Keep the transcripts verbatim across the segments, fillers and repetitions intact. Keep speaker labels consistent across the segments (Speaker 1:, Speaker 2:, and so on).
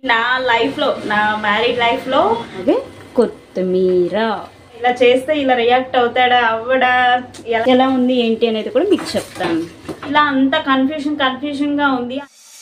Speaker 1: నా లైఫ్ లో నా మ్యారీడ్ లైఫ్ లో అదే కొత్తిమీర ఇలా చేస్తే ఇలా రియాక్ట్ అవుతాడా అవ్వడా ఎలా ఉంది ఏంటి అనేది కూడా మీకు చెప్తాను. ఇలా అంత కన్ఫ్యూషన్ కన్ఫ్యూషన్ గా ఉంది.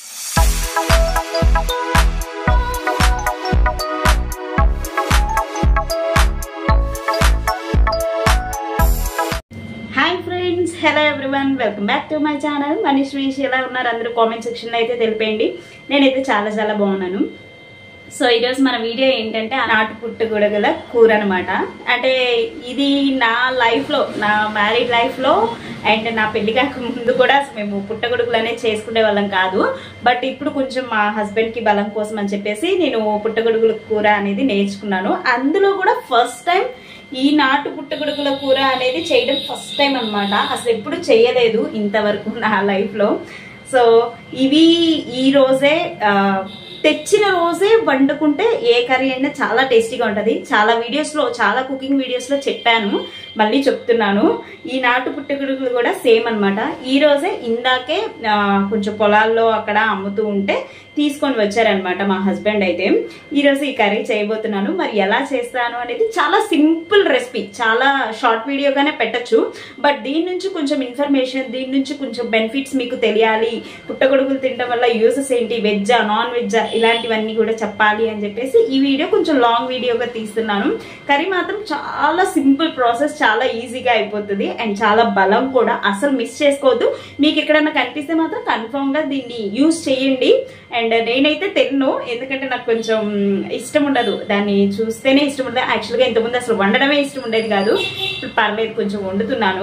Speaker 1: Hi friends, hello everyone, welcome back to my channel. Manish Vish ఎలా ఉన్నారు అందరూ కామెంట్ సెక్షన్లో అయితే తెలిపేయండి. నేనైతే చాలా చాలా బాగున్నాను. సో ఈరోజు మన వీడియో ఏంటంటే నాటు పుట్టగొడుగుల కూర అనమాట. అంటే ఇది నా లైఫ్లో, నా మ్యారీడ్ లైఫ్లో అండ్ నా పెళ్లి కాక ముందు కూడా మేము పుట్టగొడుగులు అనేది చేసుకునే వాళ్ళం కాదు. బట్ ఇప్పుడు కొంచెం మా హస్బెండ్కి బలం కోసం అని చెప్పేసి నేను పుట్టగొడుగుల కూర అనేది నేర్చుకున్నాను. అందులో కూడా ఫస్ట్ టైం ఈ నాటు పుట్టగొడుగుల కూర అనేది చేయడం ఫస్ట్ టైం అనమాట. అసలు ఎప్పుడు చేయలేదు ఇంతవరకు నా లైఫ్లో. సో ఇవి ఈ రోజే తెచ్చిన రోజే వండుకుంటే ఏ కర్రీ అయినా చాలా టేస్టీగా ఉంటుంది. చాలా వీడియోస్లో, చాలా కుకింగ్ వీడియోస్లో చెప్పాను, మళ్ళీ చెప్తున్నాను. ఈ నాటు పుట్టగొడుగులు కూడా సేమ్ అనమాట. ఈ రోజే ఇందాకే కొంచెం పొలాల్లో అక్కడ అమ్ముతూ ఉంటే తీసుకొని వచ్చారనమాట మా హస్బెండ్. అయితే ఈరోజు ఈ కర్రీ చేయబోతున్నాను. మరి ఎలా చేస్తాను అనేది చాలా సింపుల్ రెసిపీ, చాలా షార్ట్ వీడియోగానే పెట్టచ్చు. బట్ దీని నుంచి కొంచెం ఇన్ఫర్మేషన్, దీని నుంచి కొంచెం బెనిఫిట్స్ మీకు తెలియాలి, పుట్టగొడుగులు తినడం వల్ల యూసెస్ ఏంటి, వెజ్జా నాన్ వెజ్జా ఇలాంటివన్నీ కూడా చెప్పాలి అని చెప్పేసి ఈ వీడియో కొంచెం లాంగ్ వీడియోగా తీస్తున్నాను. కర్రీ మాత్రం చాలా సింపుల్ ప్రాసెస్, చాలా ఈజీగా అయిపోతుంది అండ్ చాలా బలం కూడా. అసలు మిస్ చేసుకోవద్దు. మీకు ఎక్కడైనా కనిపిస్తే మాత్రం కన్ఫర్మ్ గా దీన్ని యూజ్ చేయండి. అండ్ నేనైతే తిన్ను, ఎందుకంటే నాకు కొంచెం ఇష్టం ఉండదు, దాన్ని చూస్తేనే ఇష్టం ఉండదు. యాక్చువల్గా ఇంతకుముందు అసలు వండడమే ఇష్టం ఉండేది కాదు. ఇప్పుడు పర్లేదు, కొంచెం వండుతున్నాను.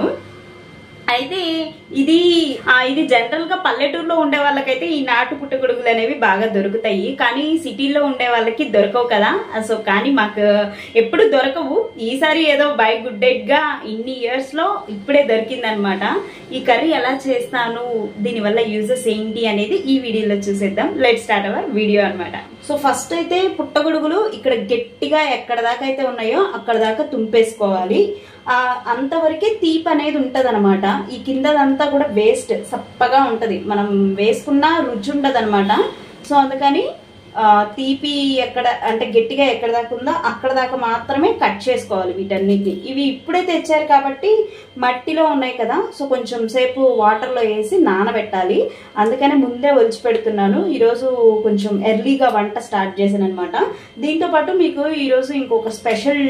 Speaker 1: అయితే ఇది ఇది జనరల్ గా పల్లెటూరులో ఉండే వాళ్ళకైతే ఈ నాటు పుట్టగొడుగులు అనేవి బాగా దొరుకుతాయి, కానీ సిటీలో ఉండే వాళ్ళకి దొరకవు కదా. సో కానీ మాకు ఎప్పుడు దొరకవు. ఈసారి ఏదో బై గుడ్ డెడ్ గా ఇన్ని ఇయర్స్ లో ఇప్పుడే దొరికిందనమాట. ఈ కర్రీ ఎలా చేస్తాను, దీని వల్ల యూజెస్ ఏంటి అనేది ఈ వీడియోలో చూసేద్దాం. లెట్స్ స్టార్ట్ అవర్ వీడియో అనమాట. సో ఫస్ట్ అయితే పుట్టగొడుగులు ఇక్కడ గట్టిగా ఎక్కడ దాకా అయితే ఉన్నాయో అక్కడ దాకా తుంపేసుకోవాలి. ఆ అంతవరకే తీపి అనేది ఉంటది అనమాట. ఈ కిందదంతా కూడా వేస్ట్, సప్పగా ఉంటది, మనం వేసుకున్న రుచి ఉండదు అనమాట. సో అందుకని తీపి ఎక్కడ అంటే గట్టిగా ఎక్కడ దాకా ఉందో అక్కడ దాకా మాత్రమే కట్ చేసుకోవాలి వీటన్నిటిని. ఇవి ఇప్పుడే తెచ్చారు కాబట్టి మట్టిలో ఉన్నాయి కదా, సో కొంచెం సేపు వాటర్లో వేసి నానబెట్టాలి. అందుకనే ముందే ఒలిచి పెడుతున్నాను. ఈరోజు కొంచెం ఎర్లీగా వంట స్టార్ట్ చేశాను అనమాట. దీంతో పాటు మీకు ఈరోజు ఇంకొక స్పెషల్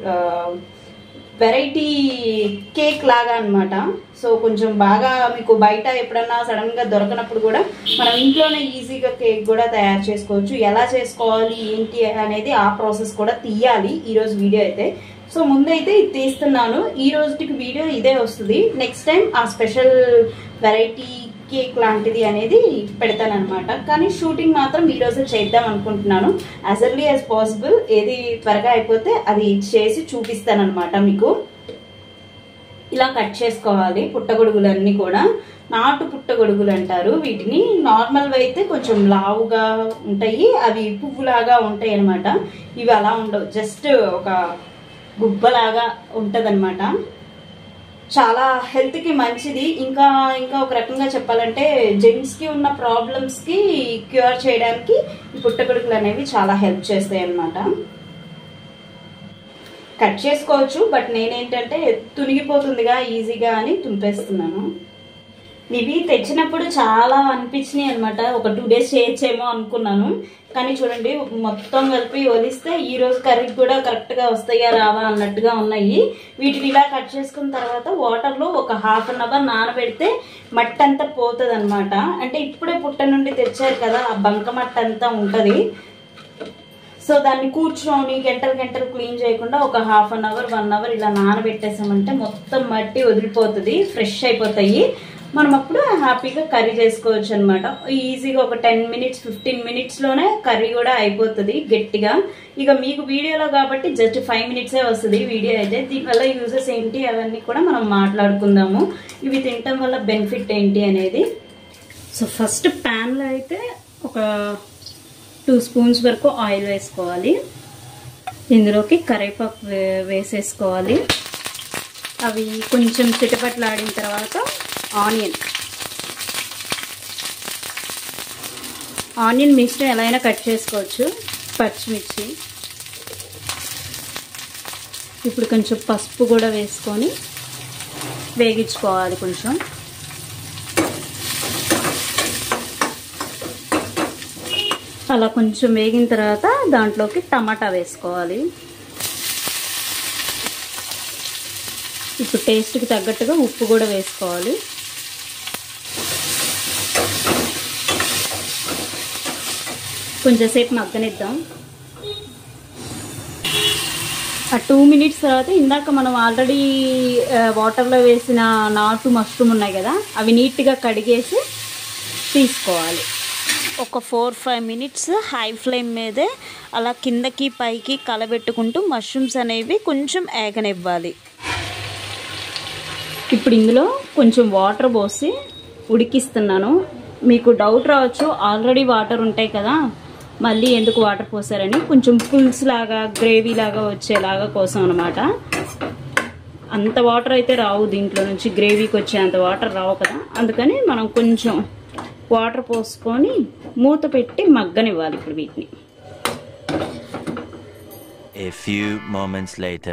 Speaker 1: వెరైటీ కేక్ లాగా అనమాట. సో కొంచెం బాగా మీకు బయట ఎప్పుడన్నా సడన్ గా దొరకనప్పుడు కూడా మనం ఇంట్లోనే ఈజీగా కేక్ కూడా తయారు చేసుకోవచ్చు. ఎలా చేసుకోవాలి ఏంటి అనేది ఆ ప్రాసెస్ కూడా తీయాలి ఈరోజు వీడియో అయితే. సో ముందైతే ఇది తీస్తున్నాను. ఈ రోజుకి వీడియో ఇదే వస్తుంది. నెక్స్ట్ టైం ఆ స్పెషల్ వెరైటీ కేక్ లాంటిది అనేది పెడతాను అనమాట. కానీ షూటింగ్ మాత్రం ఈ రోజు చేద్దాం అనుకుంటున్నాను. యాజ్ ఎర్లీ యాజ్ పాసిబుల్, ఏది త్వరగా అయిపోతే అది చేసి చూపిస్తాను అనమాట మీకు. ఇలా కట్ చేసుకోవాలి పుట్టగొడుగులన్నీ కూడా. నాటు పుట్టగొడుగులు అంటారు వీటిని. నార్మల్గా అయితే కొంచెం లావుగా ఉంటాయి, అవి పువ్వులాగా ఉంటాయి అనమాట. ఇవి అలా ఉండవు, జస్ట్ ఒక గుబ్బలాగా ఉంటదన్నమాట. చాలా హెల్త్కి మంచిది. ఇంకా ఇంకా ఒక రకంగా చెప్పాలంటే జెంట్స్కి ఉన్న ప్రాబ్లమ్స్కి క్యూర్ చేయడానికి ఈ పుట్టగొడుగులు అనేవి చాలా హెల్ప్ చేస్తాయి అన్నమాట. కట్ చేసుకోవచ్చు, బట్ నేనేంటంటే తునిగిపోతుందిగా ఈజీగా అని తుంపేస్తున్నాను. ఇవి తెచ్చినప్పుడు చాలా అనిపించినాయి అనమాట. ఒక టూ డేస్ చేయొచ్చేమో అనుకున్నాను, కానీ చూడండి మొత్తం కలిపి ఒలిస్తే ఈ రోజు కర్రీకి కూడా కరెక్ట్గా వస్తాయా రావా అన్నట్టుగా ఉన్నాయి. వీటిని ఇలా కట్ చేసుకున్న తర్వాత వాటర్లో ఒక హాఫ్ అన్ అవర్ నానబెడితే మట్టి అంతా పోతుంది అనమాట. అంటే ఇప్పుడే పుట్ట నుండి తెచ్చారు కదా, ఆ బంక మట్టి అంతా ఉంటుంది. సో దాన్ని కూర్చొని గంటలు గంటలు క్లీన్ చేయకుండా ఒక half an hour one hour ఇలా నానబెట్టేసామంటే మొత్తం మట్టి వదిలిపోతుంది, ఫ్రెష్ అయిపోతాయి. మనం అప్పుడు హ్యాపీగా కర్రీ చేసుకోవచ్చు అనమాట. ఈజీగా ఒక టెన్ మినిట్స్ ఫిఫ్టీన్ మినిట్స్లోనే కర్రీ కూడా అయిపోతుంది గట్టిగా. ఇక మీకు వీడియోలో కాబట్టి జస్ట్ ఫైవ్ మినిట్సే వస్తుంది వీడియో అయితే. దీనివల్ల యూజెస్ ఏంటి అవన్నీ కూడా మనం మాట్లాడుకుందాము. ఇవి తినటం వల్ల బెనిఫిట్ ఏంటి అనేది. సో ఫస్ట్ ప్యాన్లో అయితే ఒక టూ స్పూన్స్ వరకు ఆయిల్ వేసుకోవాలి. ఇందులోకి కరివేపాకు వేసేసుకోవాలి. అవి కొంచెం చిటపట్లాడిన తర్వాత ఆనియన్ ఆనియన్ మీ ఇష్టం ఎలా అయినా కట్ చేసుకోవచ్చు. పచ్చిమిర్చి, ఇప్పుడు కొంచెం పసుపు కూడా వేసుకొని వేగించుకోవాలి. కొంచెం అలా కొంచెం వేగిన తర్వాత దాంట్లోకి టమాటా వేసుకోవాలి. ఇప్పుడు టేస్ట్కి తగ్గట్టుగా ఉప్పు కూడా వేసుకోవాలి. కొంచెంసేపు మగ్గనిద్దాం. ఆ టూ మినిట్స్ తర్వాత ఇందాక మనం ఆల్రెడీ వాటర్లో వేసిన నాటు మష్రూమ్ ఉన్నాయి కదా, అవి నీట్గా కడిగేసి తీసుకోవాలి. ఒక four five minutes high flame మీదే అలా కిందకి పైకి కలబెట్టుకుంటూ మష్రూమ్స్ అనేవి కొంచెం ఏగనివ్వాలి. ఇప్పుడు ఇందులో కొంచెం వాటర్ పోసి ఉడికిస్తున్నాను. మీకు డౌట్ రావచ్చు, ఆల్రెడీ వాటర్ ఉంటాయి కదా మళ్ళీ ఎందుకు వాటర్ పోసారని. కొంచెం పులుసు లాగా గ్రేవీ లాగా వచ్చేలాగా కోసం అనమాట. అంత వాటర్ అయితే రావు దీంట్లో నుంచి, గ్రేవీకి వచ్చేంత వాటర్ రావు కదా, అందుకని మనం కొంచెం వాటర్ పోసుకొని మూత పెట్టి మగ్గనివ్వాలి. ఇప్పుడు వీటిని
Speaker 2: A few moments later.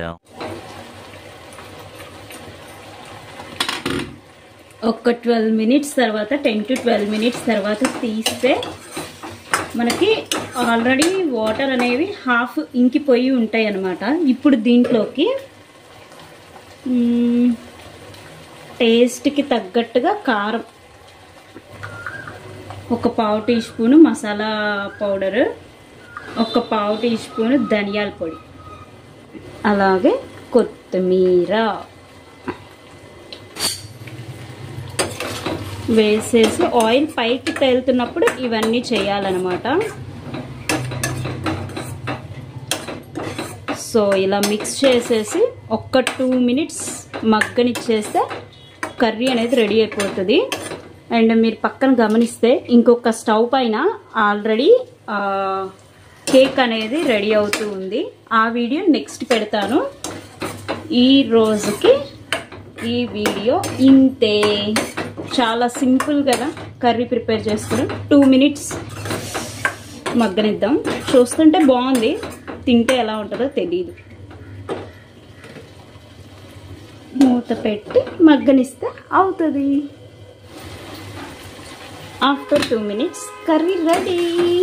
Speaker 1: ఒక ట్వెల్వ్ మినిట్స్ తర్వాత టెన్ టు ట్వెల్వ్ మినిట్స్ తర్వాత తీస్తే మనకి ఆల్రెడీ వాటర్ అనేవి హాఫ్ ఇంకిపోయి ఉంటాయి అన్నమాట. ఇప్పుడు దీంట్లోకి టేస్ట్కి తగ్గట్టుగా కారం, ఒక పావు టీ స్పూను మసాలా పౌడరు, ఒక పావు టీ స్పూను ధనియాల పొడి, అలాగే కొత్తిమీర వేసేసి ఆయిల్ పైకి తేలుతున్నప్పుడు ఇవన్నీ చేయాలన్నమాట. సో ఇలా మిక్స్ చేసేసి ఒక్క టూ మినిట్స్ మగ్గనిచ్చేస్తే కర్రీ అనేది రెడీ అయిపోతుంది. అండ్ మీరు పక్కన గమనిస్తే ఇంకొక స్టవ్ పైన ఆల్రెడీ కేక్ అనేది రెడీ అవుతూ ఉంది. ఆ వీడియో నెక్స్ట్ పెడతాను. ఈ రోజుకి ఈ వీడియో ఇంతే. చాలా సింపుల్ కదా కర్రీ ప్రిపేర్ చేసుకుని. టూ మినిట్స్ మగ్గనిద్దాం. చూస్తుంటే బాగుంది, తింటే ఎలా ఉంటుందో తెలియదు. మూత పెట్టి మగ్గనిస్తే అవుతుంది. After two minutes curry ready.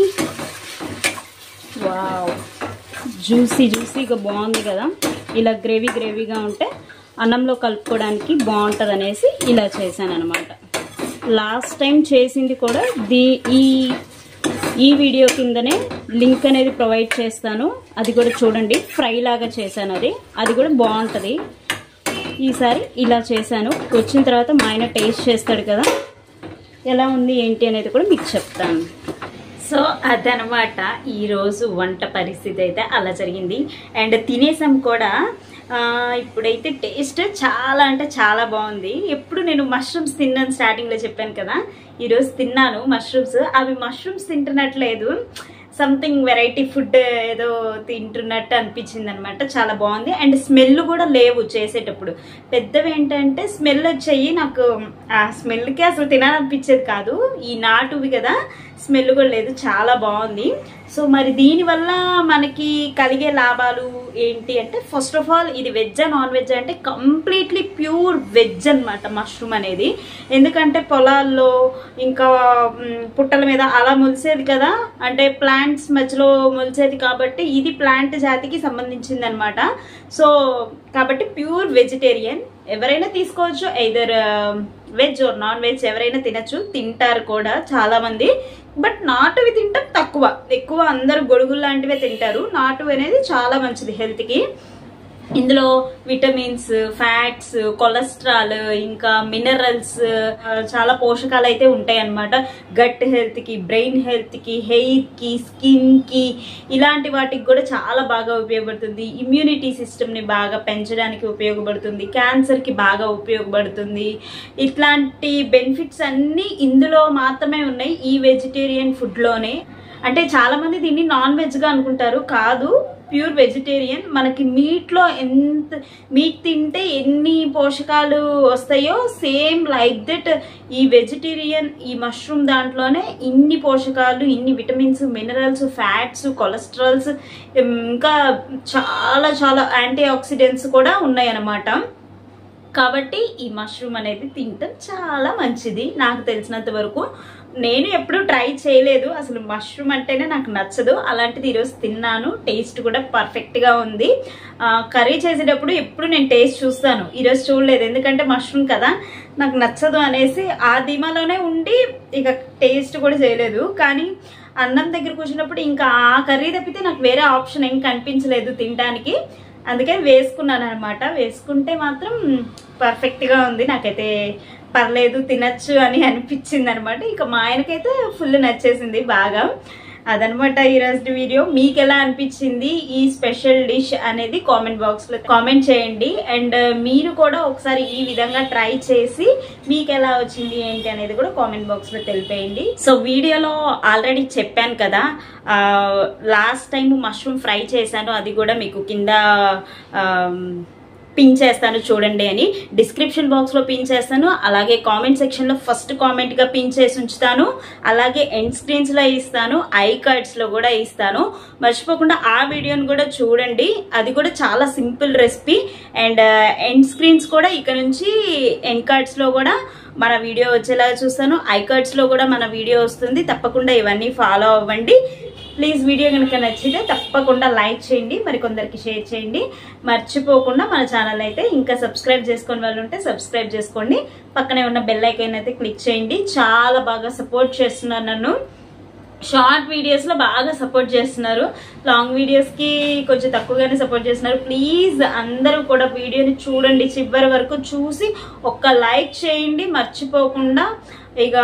Speaker 1: Wow, juicy జ్యూసీగా బాగుంది కదా. ఇలా గ్రేవీ గ్రేవీగా ఉంటే అన్నంలో కలుపుకోవడానికి బాగుంటుంది అనేసి ఇలా చేశాను అనమాట. లాస్ట్ టైం చేసింది కూడా దీ ఈ ఈ వీడియో కిందనే లింక్ అనేది ప్రొవైడ్ చేస్తాను. అది కూడా చూడండి. ఫ్రై లాగా చేశాను, అది అది కూడా బాగుంటుంది. ఈసారి ఇలా చేశాను. వచ్చిన తర్వాత మా ఆయన టేస్ట్ చేస్తాడు కదా, ఎలా ఉంది ఏంటి అనేది కూడా మీకు చెప్తాను. సో అదనమాట ఈరోజు వంట పరిస్థితి అయితే అలా జరిగింది. అండ్ తినేసాం కూడా. ఇప్పుడైతే టేస్ట్ చాలా అంటే చాలా బాగుంది. ఎప్పుడు నేను మష్రూమ్స్ తిన్నాను, స్టార్టింగ్లో చెప్పాను కదా, ఈరోజు తిన్నాను మష్రూమ్స్. అవి మష్రూమ్స్ తింటున్నట్లేదు, సంథింగ్ వెరైటీ ఫుడ్ ఏదో తింటున్నట్టు అనిపించింది అనమాట. చాలా బాగుంది. అండ్ స్మెల్ కూడా లేవు చేసేటప్పుడు. పెద్దవి ఏంటంటే స్మెల్ వచ్చాయి. నాకు ఆ స్మెల్కి అసలు తినాలనిపించేది కాదు. ఈ నాటువి కదా, స్మెల్ కూడా లేదు. చాలా బాగుంది. సో మరి దీనివల్ల మనకి కలిగే లాభాలు ఏంటి అంటే, ఫస్ట్ ఆఫ్ ఆల్ ఇది వెజ్ నాన్ వెజ్ అంటే కంప్లీట్లీ ప్యూర్ వెజ్ అనమాట మష్రూమ్ అనేది. ఎందుకంటే పొలాల్లో ఇంకా పుట్టల మీద అలా మొలిసేది కదా, అంటే ప్లాంట్స్ మధ్యలో మొలిసేది కాబట్టి ఇది ప్లాంట్ జాతికి సంబంధించింది అనమాట. సో కాబట్టి ప్యూర్ వెజిటేరియన్ ఎవరైనా తీసుకోవచ్చు. Either veg or non veg ఎవరైనా తినచ్చు, తింటారు కూడా చాలా మంది. బట్ నాటువి తింటాం తక్కువ, ఎక్కువ అందరు గొడుగులు లాంటివే తింటారు. నాటు అనేది చాలా మంచిది హెల్త్కి. ఇందులో విటమిన్స్, ఫ్యాట్స్, కొలెస్ట్రాల్, ఇంకా మినరల్స్, చాలా పోషకాలు అయితే ఉంటాయి అన్నమాట. గట్ హెల్త్ కి, బ్రెయిన్ హెల్త్ కి, హెయిర్ కి, స్కిన్ కి, ఇలాంటి వాటికి కూడా చాలా బాగా ఉపయోగపడుతుంది. ఇమ్యూనిటీ సిస్టమ్ ని బాగా పెంచడానికి ఉపయోగపడుతుంది. క్యాన్సర్ కి బాగా ఉపయోగపడుతుంది. ఇట్లాంటి బెనిఫిట్స్ అన్ని ఇందులో మాత్రమే ఉన్నాయి, ఈ వెజిటేరియన్ ఫుడ్ లోనే. అంటే చాలా మంది దీన్ని నాన్ వెజ్ గా అనుకుంటారు, కాదు ప్యూర్ వెజిటేరియన్. మనకి మీట్ లో ఎంత మీట్ తింటే ఎన్ని పోషకాలు వస్తాయో సేమ్ లైక్ దట్ ఈ వెజిటేరియన్ ఈ మష్రూమ్ దాంట్లోనే ఇన్ని పోషకాలు, ఇన్ని విటమిన్స్, మినరల్స్, ఫ్యాట్స్, కొలెస్ట్రాల్స్, ఇంకా చాలా చాలా యాంటీ ఆక్సిడెంట్స్ కూడా ఉన్నాయన్నమాట. కాబట్టి ఈ మష్రూమ్ అనేది తింటాం చాలా మంచిది. నాకు తెలిసినంత వరకు నేను ఎప్పుడు ట్రై చేయలేదు, అసలు మష్రూమ్ అంటేనే నాకు నచ్చదు. అలాంటిది ఈరోజు తిన్నాను, టేస్ట్ కూడా పర్ఫెక్ట్గా ఉంది. కర్రీ చేసేటప్పుడు ఎప్పుడు నేను టేస్ట్ చూస్తాను, ఈరోజు చూడలేదు ఎందుకంటే మష్రూమ్ కదా నాకు నచ్చదు అనేసి ఆ ధీమాలోనే ఉండి ఇక టేస్ట్ కూడా చేయలేదు. కానీ అన్నం దగ్గర కూర్చున్నప్పుడు ఇంకా ఆ కర్రీ తప్పితే నాకు వేరే ఆప్షన్ ఏం కనిపించలేదు తినడానికి, అందుకే వేసుకున్నాను అనమాట. వేసుకుంటే మాత్రం పర్ఫెక్ట్గా ఉంది, నాకైతే పర్లేదు తినచ్చు అని అనిపించింది అనమాట. ఇంకా మా ఆయనకైతే ఫుల్ నచ్చేసింది బాగా. అదనమాట ఈరోజు వీడియో. మీకు ఎలా అనిపించింది ఈ స్పెషల్ డిష్ అనేది కామెంట్ బాక్స్ లో కామెంట్ చేయండి. అండ్ మీరు కూడా ఒకసారి ఈ విధంగా ట్రై చేసి మీకు ఎలా వచ్చింది ఏంటి అనేది కూడా కామెంట్ బాక్స్ లో తెలిపేయండి. సో వీడియోలో ఆల్రెడీ చెప్పాను కదా, లాస్ట్ టైం మష్రూమ్ ఫ్రై చేశాను, అది కూడా మీకు కింద పిన్ చేస్తాను చూడండి అని. డిస్క్రిప్షన్ బాక్స్ లో పిన్ చేస్తాను, అలాగే కామెంట్ సెక్షన్ లో ఫస్ట్ కామెంట్ గా పిన్ చేసి ఉంచుతాను, అలాగే ఎండ్ స్క్రీన్స్ లో ఇస్తాను, ఐ కార్డ్స్ లో కూడా ఇస్తాను. మర్చిపోకుండా ఆ వీడియోని కూడా చూడండి, అది కూడా చాలా simple recipe. And end screens కూడా ఇక నుంచి ఎండ్ కార్డ్స్ లో కూడా మన వీడియో వచ్చేలా చూస్తాను, ఐ కార్డ్స్ లో కూడా మన వీడియో వస్తుంది. తప్పకుండా ఇవన్నీ ఫాలో అవ్వండి. ప్లీజ్ వీడియో కనుక నచ్చితే తప్పకుండా లైక్ చేయండి, మరి కొందరికి షేర్ చేయండి. మర్చిపోకుండా మన ఛానల్ అయితే ఇంకా సబ్స్క్రైబ్ చేసుకునే వాళ్ళు ఉంటే సబ్స్క్రైబ్ చేసుకోండి, పక్కనే ఉన్న బెల్ ఐకాన్ అయితే క్లిక్ చేయండి. చాలా బాగా సపోర్ట్ చేస్తున్నారు నన్ను, షార్ట్ వీడియోస్ లో బాగా సపోర్ట్ చేస్తున్నారు, లాంగ్ వీడియోస్ కి కొంచెం తక్కువగానే సపోర్ట్ చేస్తున్నారు. ప్లీజ్ అందరూ కూడా వీడియోని చూడండి, చివరి వరకు చూసి ఒక్క లైక్ చేయండి మర్చిపోకుండా. ఇక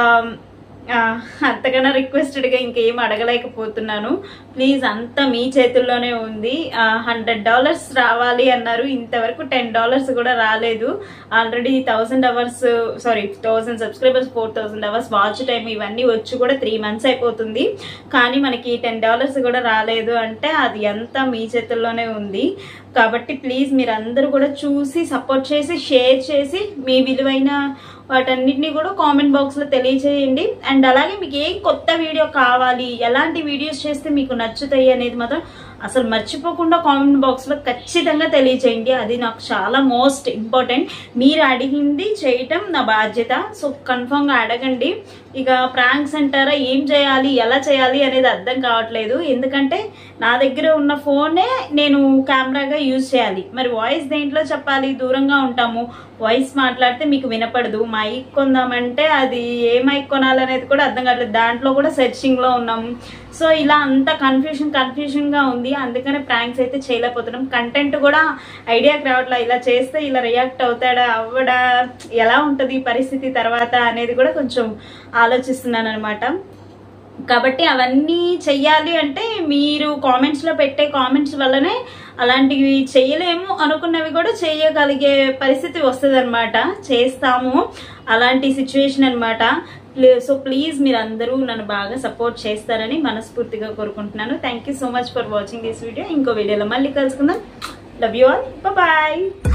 Speaker 1: అంతకన్నా రిక్వెస్టెడ్ గా ఇంకేం అడగలేకపోతున్నాను. ప్లీజ్ అంతా మీ చేతుల్లోనే ఉంది. హండ్రెడ్ డాలర్స్ రావాలి అన్నారు, ఇంతవరకు టెన్ డాలర్స్ కూడా రాలేదు. Already thousand hours sorry thousand subscribers, four thousand hours watch time ఇవన్నీ వచ్చి కూడా త్రీ మంత్స్ అయిపోతుంది, కానీ మనకి టెన్ డాలర్స్ కూడా రాలేదు అంటే అది అంతా మీ చేతుల్లోనే ఉంది. కాబట్టి ప్లీజ్ మీరు అందరూ కూడా చూసి సపోర్ట్ చేసి షేర్ చేసి మీ విలువైన వాటన్నిటిని కూడా కామెంట్ బాక్స్ లో తెలియజేయండి. అండ్ అలాగే మీకు ఏ కొత్త వీడియో కావాలి, ఎలాంటి వీడియోస్ చేస్తే మీకు నచ్చుతాయి అనేది మాత్రం అసలు మర్చిపోకుండా కామెంట్ బాక్స్ లో ఖచ్చితంగా తెలియజేయండి. అది నాకు చాలా మోస్ట్ ఇంపార్టెంట్. మీరు అడిగింది చేయటం నా బాధ్యత, సో కన్ఫర్మ్ గా అడగండి. ఇక ప్రాంక్స్ అంటారా, ఏం చేయాలి ఎలా చేయాలి అనేది అర్థం కావట్లేదు, ఎందుకంటే నా దగ్గర ఉన్న ఫోనే నేను కెమెరాగా యూజ్ చేయాలి, మరి వాయిస్ దేంట్లో చెప్పాలి, దూరంగా ఉంటాము, వాయిస్ మాట్లాడితే మీకు వినపడదు. మైక్ కొందామంటే అది ఏ మైక్ కొనాలనేది కూడా అర్థం కావట్లేదు, దాంట్లో కూడా సెర్చింగ్ లో ఉన్నాము. సో ఇలా అంత కన్ఫ్యూషన్ కన్ఫ్యూషన్ గా ఉంది, అందుకనే ప్రాంక్స్ అయితే చేయలేకపోతున్నాం. కంటెంట్ కూడా ఐడియాకి రావట్లా, ఇలా చేస్తే ఇలా రియాక్ట్ అవుతాడా అవ్వడా, ఎలా ఉంటుంది పరిస్థితి తర్వాత అనేది కూడా కొంచెం ఆలోచిస్తున్నాను అనమాట. కాబట్టి అవన్నీ చెయ్యాలి అంటే మీరు కామెంట్స్ లో పెట్టే కామెంట్స్ వల్లనే అలాంటివి చేయలేము అనుకున్నవి కూడా చేయగలిగే పరిస్థితి వస్తుంది అనమాట, చేస్తాము అలాంటి సిచ్యువేషన్ అనమాట. సో ప్లీజ్ మీరు అందరూ నన్ను బాగా సపోర్ట్ చేస్తారని మనస్ఫూర్తిగా కోరుకుంటున్నాను. Thank you so much for watching this video. ఇంకో వీడియోలో మళ్ళీ కలుసుకుందాం. Love you all, bye.